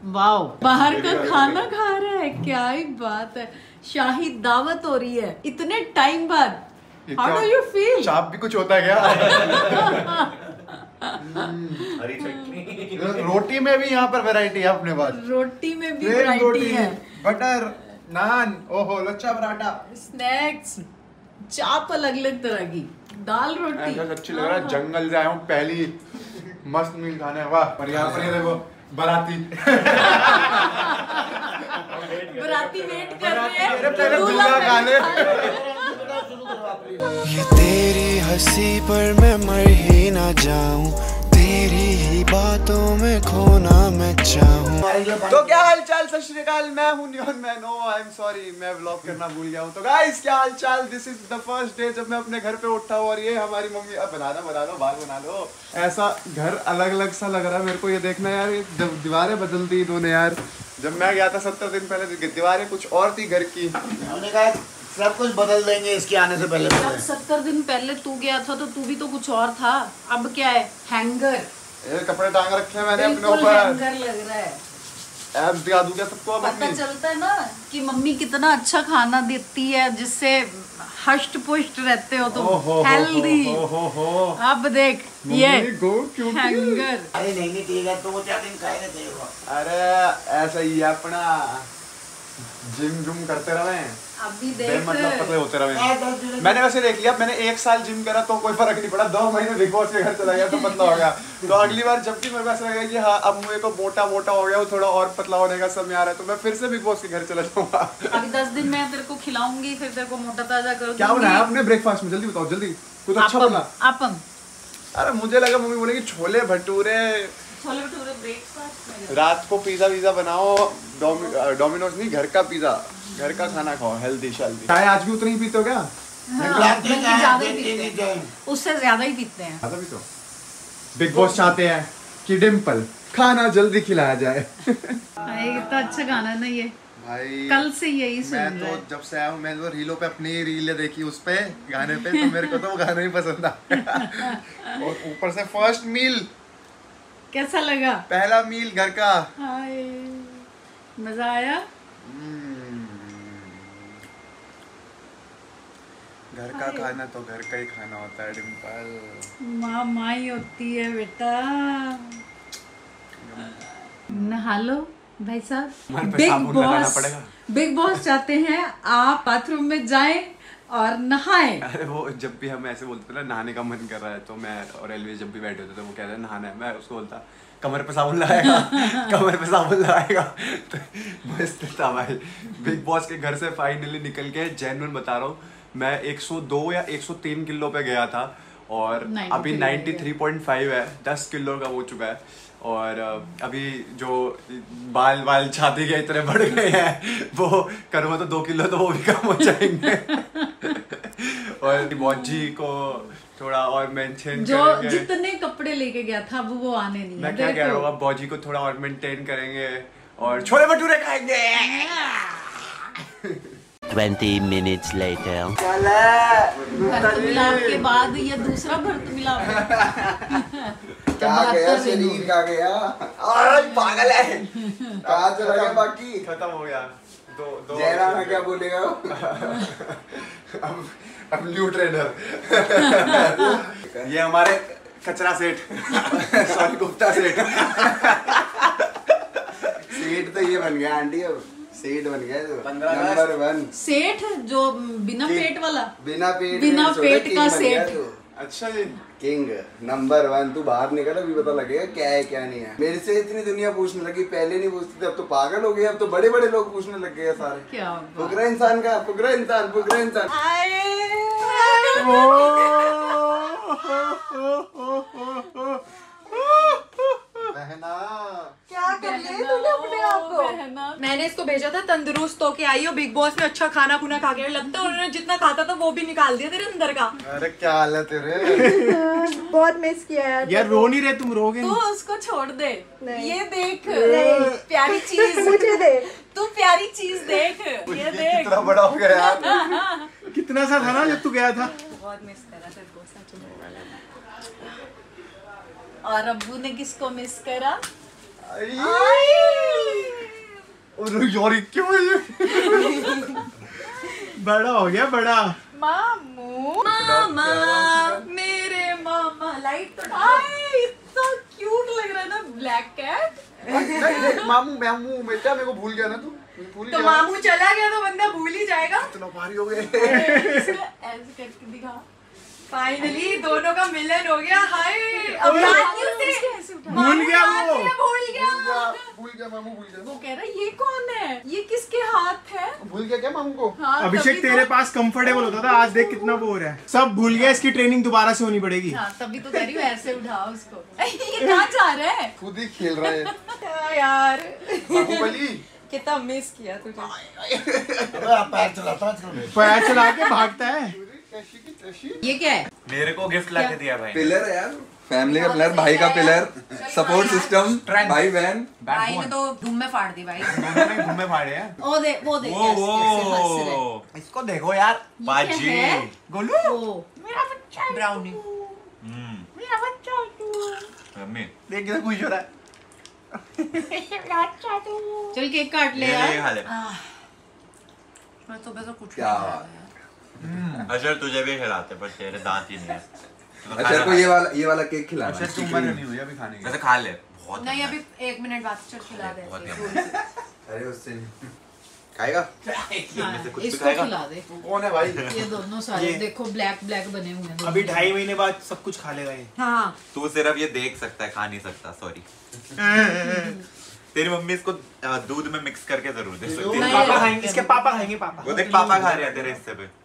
Wow, बाहर का खाना खा रहा है, क्या ही बात है। शाही दावत हो रही है इतने टाइम बाद। How do you feel? चाप भी कुछ होता है क्या? हरी चटनी। रोटी में भी यहाँ पर वैरायटी है अपने पास। रोटी में भी वैरायटी है। बटर नान, ओहो लच्छा पराठा, स्नैक्स, चाप अलग अलग तरह की, दाल रोटी। ऐसा अच्छी लग रहा है। जंगल से आया हूँ, पहली मस्त मील खाने। वाह। पर यहाँ पर ये देखो बाराती बराती वेट कर रहे हैं, पहले दूल्हा खा ले। ये तेरी हंसी पर मैं मर ही ना जाऊं, तेरी ही बातों में खोना मैं चाहूं। तो क्या हाल चाल, सत श्री अकाल, मैं हूं neon man. I am sorry, मैं व्लॉग करना भूल गया हूं। तो गाइस क्या हाल चाल, this is the first day जब मैं अपने घर पे उठा हूं और ये हमारी मम्मी, अब बना दो बाल बना लो। ऐसा घर अलग अलग सा लग रहा है मेरे को। ये देखना यार, ये दीवारें बदल दी इन्होंने यार। जब मैं गया था 70 दिन पहले, दीवारें कुछ और थी घर की। हमने कहा सब कुछ बदल देंगे इसके आने से पहले। 70 दिन पहले तू गया था तो तू भी तो कुछ और था। अब क्या है, हैंगर, ये कपड़े टांग रखे हैं मैंने अपने बिल्कुल ऊपर। हैंगर लग रहा है। एब्स दिखा दूं क्या सबको? अब पता अपनी चलता है ना कि मम्मी कितना अच्छा खाना देती है, जिससे हष्ट पुष्ट रहते हो तुम, हेल्दी। अब देख ये हैंगर। अरे नहीं ठीक है, तो वो 4 दिन खाए थे वो। अरे ऐसा ही है अपना, जिम जुम करते रहे, अभी देख मतलब पतले होते रहे। मैंने वैसे देख लिया, मैंने 1 साल जिम करा तो कोई फर्क नहीं पड़ा। 2 महीने बिग बॉस के घर चला गया तो पतला हो गया। तो अगली बार जब भी मेरे को ऐसा लगेगा कि हाँ अब मुझे को मोटा हो गया, थोड़ा और पतला होने का समय आ रहा है, तो मैं फिर से बिग बॉस के घर चला जाऊंगा। अभी 10 दिन में तेरे को खिलाऊंगी, फिर तेरे को मोटा ताजा कर दूंगी। क्या बनाया आपने ब्रेकफास्ट में? जल्दी बताओ, जल्दी कुछ अच्छा बना। आपम। अरे मुझे लगा मम्मी बोलेगी छोले भटूरे। छोले भटूरे ब्रेकफास्ट में। रात को पिज्जा वीजा बनाओ, डोमिनोज नहीं, घर का पिज्जा, घर का खाना खाओ, हेल्दी शेल्दी। चाय आज भी उतनी ही पीते हो क्या? उससे ज्यादा ही पीते हैं। ज्यादा भी तो बिग बॉस चाहते हैं कि डिम्पल खाना जल्दी खिलाया जाए। कितना अच्छा गाना है ना ये भाई। कल से यही सुन मैं रहा तो है। जब से आया हूँ, मैं तो रीलों पे अपनी रील देखी उस पे गाने पे, तो मेरे को तो वो गाना ही पसंद आया। और ऊपर से फर्स्ट मील कैसा लगा? पहला मील घर का। हाय, मजा आया। घर का खाना तो घर का ही खाना होता है डिम्पल। माँ माँ ही होती है बेटा। नहा लो भाई साहब। बिग बॉस चाहते हैं आप बाथरूम में जाएं और नहाएं। अरे वो जब भी हम ऐसे बोलते थे ना नहाने का मन कर रहा है, तो मैं और एलवी जब भी बैठे होते थे वो कहते हैं नहाना है, मैं उसको बोलता कमर पे साबुन लगाएगा। कमर पे साबुन लगाएगा। तो मस्त था भाई। बिग बॉस के घर से फाइनली निकल के, जेन्युइन बता रहा हूँ, मैं 102 या 103 किलो पे गया था और अभी 93.5 है, 10 किलो का हो चुका है। और अभी जो बाल छाती के इतने बढ़ गए हैं, वो करूँगा तो 2 किलो तो वो भी कम हो जाएंगे। और बॉजी को थोड़ा और मेंटेन जो करेंगे। जितने कपड़े लेके गया था वो आने नहीं है। मैं क्या कह रहा हूँ, बॉजी को थोड़ा और मेंटेन करेंगे और छोले भटूरे खाएंगे। 20 minutes later. भरत मिलाप के बाद ये दूसरा भरत मिलाप। क्या गया शरीर, का गया पागल है। कहाँ चला गया? बाकी खत्म हो गया। दो जयराम क्या बोलेगा? अब न्यू ट्रेनर। ये हमारे कचरा सेठ, सॉरी गुप्ता सेठ। सेठ तो ये बन गया आंटी, अब सेठ बन गया तो नंबर 1 सेठ, जो बिना पेट वाला, बिना पेट का सेठ। अच्छा जी, किंग नंबर 1। तू बाहर निकल, अभी पता लगेगा क्या है क्या नहीं है। मेरे से इतनी दुनिया पूछने लगी, पहले नहीं पूछती थी, अब तो पागल हो गए। अब तो बड़े बड़े लोग पूछने लग गए सारे। क्या फुकरा इंसान का, फुकरा इंसान। क्या कर ले तूने अपने आप को? मैंने इसको भेजा था तंदुरुस्त होके आई हो बिग बॉस में, अच्छा खाना खुना खा के, लगता है उन्होंने जितना खाता था वो भी निकाल दिया तेरे अंदर का। अरे क्या हाल है तेरे? बहुत मिस किया यार रो नहीं रहे तुम? रोगे तो उसको छोड़ दे। ये देख प्यारी चीज मुझे दे, तू प्यारी चीज देख। ये देख कितना बड़ा हो गया यार। कितना सा था ना जब तू गया था? बहुत मिस करा तेरे को, सच में। और अब्बू ने किसको मिस करा? यार क्यों बड़ा हो गया बड़ा। मामू मामा मेरे मामा लाइट तो इतना क्यूट लग रहा है ना ब्लैक कैट। नहीं मामू मामू बेटा मेरे को भूल गया ना तू। भूल तो गया। मामू चला गया तो बंदा भूल ही जाएगा। इतना भारी हो गए। ऐसे करके दिखा। फाइनली दोनों का मिलन हो गया। हाय अब याद नहीं उसे। भूल गया वो। भूल गया भूल गया मामू भूल गया। वो कह रहा है ये कौन है, ये किसके हाथ है। भूल गया क्या मामू को? हाँ, अभिषेक तभी तेरे तो- पास कंफर्टेबल होता था, आज देख कितना वो हो रहा है। सब भूल गया, इसकी ट्रेनिंग दोबारा से होनी पड़ेगी। हाँ, तभी तो कह रही हूँ ऐसे उठाओ उसको। ये कहाँ जा रहा है खुद ही खेल रहा है यार। बाहुबली। कितना मिस किया तुझे। अबे आप पैर चलाता है पैर चला के भागता है। ये क्या है? मेरे को गिफ्ट लाके दिया भाई। पिलर है यार, फैमिली का पिलर, भाई का पिलर, सपोर्ट सिस्टम, भाई बहन। भाई ने तो धूम में फाड़ दी भाई। दोनों ने घूमे फाड़े हैं। वो देख कैसे हंस रहे हैं। इसको देखो यार बाजी है? गोलू मेरा बच्चा ब्राउनी। मेरा बच्चा मम्मी देख कितना खुश हो रहा है। चल केक काट ले यार। खा ले। मैं तो बस कुछ क्या नहीं बात। खाया। अच्छा तुझे भी खिलाते पर तेरे दांत ही नहीं है। अच्छा को ये वाला केक खिलाना अच्छा तुम मर नहीं हुई अभी खाने की। वैसे खा ले। बहुत नहीं अभी 1 मिनट बाद चल खिला दे। अरे उससे खाएगा इसको खिला दे। कौन है भाई? ये दोनों सारे देखो ब्लैक ब्लैक बने हुए हैं। अभी 2.5 महीने बाद सब कुछ खा लेगा ये। हाँ तू सिर्फ ये देख सकता है, खा नहीं सकता। सॉरी। तेरी मम्मी इसको दूध में मिक्स करके जरूर दे सकती है। पापा खाएंगे, इसके पापा खाएंगे। पापा वो देख पापा खा रहे हैं तेरे हिस्से पे।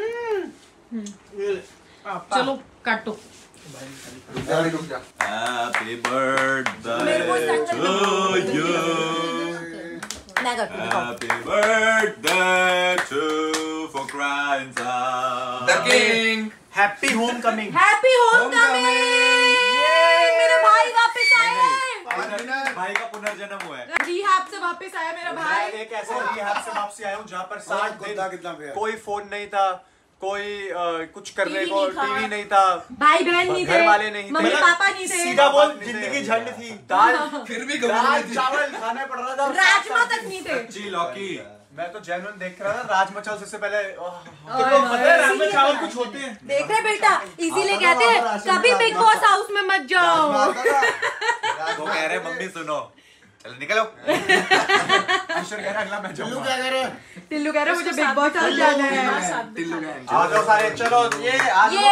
चलो काटो। रुक जा। हैप्पी बर्थडे टू यू, मैं करती हूँ। Happy birthday to for crying the king. Happy homecoming. Happy homecoming. मेरा भाई वापस आया है। भाई का पुनर्जन्म हुआ है। रिहैब से वापस आया मेरा मैं भाई। एक ऐसे रिहैब से वापसी आया हूँ जहाँ पर 60 दिन कितना पे कोई फोन नहीं था, कोई कुछ करने टीवी को नहीं था। टीवी नहीं था, भाई बहन नहीं थे, घर वाले नहीं थे, मम्मी पापा नहीं थे, सीधा बोल जिंदगी झंड थी। दाल फिर भी दाल चावल खाना पड़ रहा था, राजमा तक नहीं थे। जी लौकी। मैं तो जेन्युइन देख रहा था राजमा चावल सबसे पहले। राजमा चावल कुछ होते हैं। देख रहे बेटा, इसीलिए कहते हैं कभी बिग बॉस हाउस में मत जाओ। वो कह रहे मम्मी सुनो, चलो निकलो। ईश्वर कह रहा अगला मैच टिल्लू क्या कह रहे हैं? टिल्लू कह रहे मुझे बिग बॉस हाउस जाना है। आ जाओ सारे, चलो ये आ जाओ।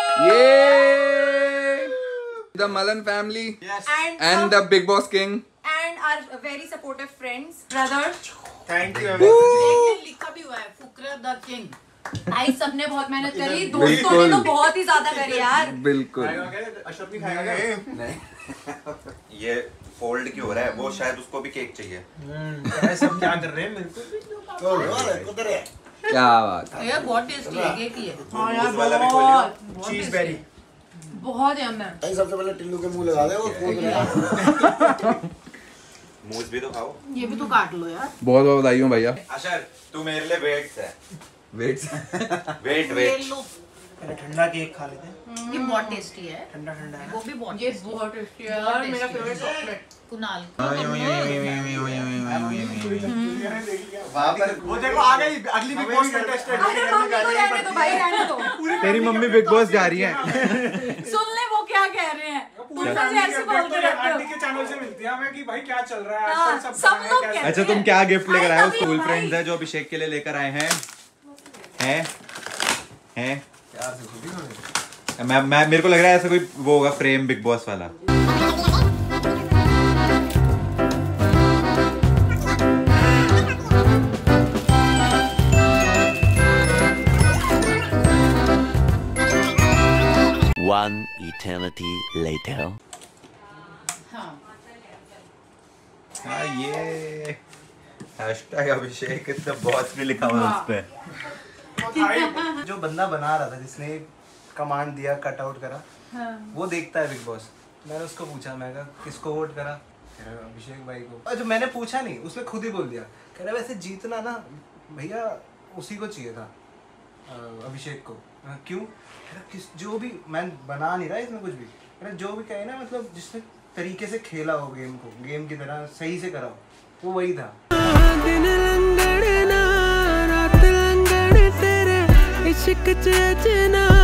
ये the Malan family And the Bigg Boss king. our very supportive friends, brother. Thank you. लिखा भी हुआ है फुकरा द किंग। भाई सबने बहुत मेहनत करी, दोस्तों ने तो बहुत ही ज्यादा करी यार। बिल्कुल। अशरफ नहीं खाएगा क्या? नहीं। ये फोल्ड क्यों हो रहा है? वो शायद उसको भी केक चाहिए। सब क्या कर रहे हैं? बिल्कुल क्या बात है। ये बहुत टेस्टी है केक ही है। हाँ यार, वाला भी खोलियो। चीज बेरी बहुत यम है। सबसे पहले टिल्लू के मुंह लगा दे वो कूद रहा है। मूस भी तो खाओ। ये भी तो काट लो यार। बहुत बहुत बधाई हो भैया। अशर तू मेरे लिए वेट्स है। Waits wait wait. ठंडा केक खा लेते हैं। ये बहुत टेस्टी है। ठंडा ठंडा है। वो भी बहुत ये बहुत टेस्टी है यार। मेरा फेवरेट चॉकलेट कुनाल। वो देखो आ गई अगली बिग बॉस कंटेस्टेंट। अरे मम्मी को रहने दो भाई, रहने दो। तेरी मम्मी बिग बॉस जा रही है। सुन ले वो क्या कह रहे हैं। तुम मुझे ऐसे बोलते रहते हो। आंटी के चैनल से मिलती है हमें कि भाई क्या चल रहा है हाँ, आजकल, सब लोग कहते हैं। अच्छा तुम क्या गिफ्ट लेकर आए हो? भाई, स्कूल भाई। फ्रेंड्स है जो अभिषेक के लिए लेकर आए हैं। हैं मैं मेरे को लग रहा है ऐसा कोई वो होगा फ्रेम बिग बॉस वाला। One eternity later. हाँ ये हैशटैग अभिषेक द बॉस भी लिखा हुआ है उस पे। जो बंदा बना रहा था जिसने कमांड दिया कट आउट करा, वो देखता है बिग बॉस। मैंने उसको पूछा, मैं कहा किसको वोट करा? कह रहा अभिषेक भाई को। और जो मैंने पूछा नहीं, उसने खुद ही बोल दिया। कह रहा वैसे जीतना ना भैया उसी को चाहिए था, अभिषेक को। क्यों? कह रहा किस जो भी, मैं बना नहीं रहा इसमें कुछ भी, कह रहा जो भी कहे ना, मतलब जिसने तरीके से खेला हो गेम को, गेम की तरह सही से करा हो, वो वही था। दिन लंगड़ ना रात लंगड़ तेरे इश्क च अजना